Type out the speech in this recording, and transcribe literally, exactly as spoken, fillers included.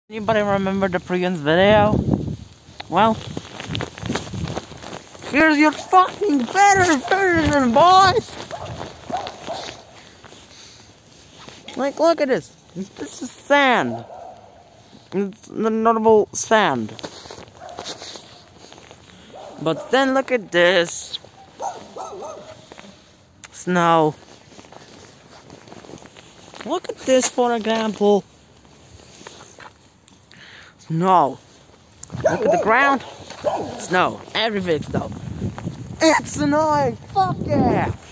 Anybody remember the previous video? Well, here's your fucking better version, boys! Like, look at this. This is sand. It's the notable sand. But then look at this. Snow. Look at this, for example. Snow. Look at the ground. Snow. Everything's snow. It's snowing. Fuck yeah.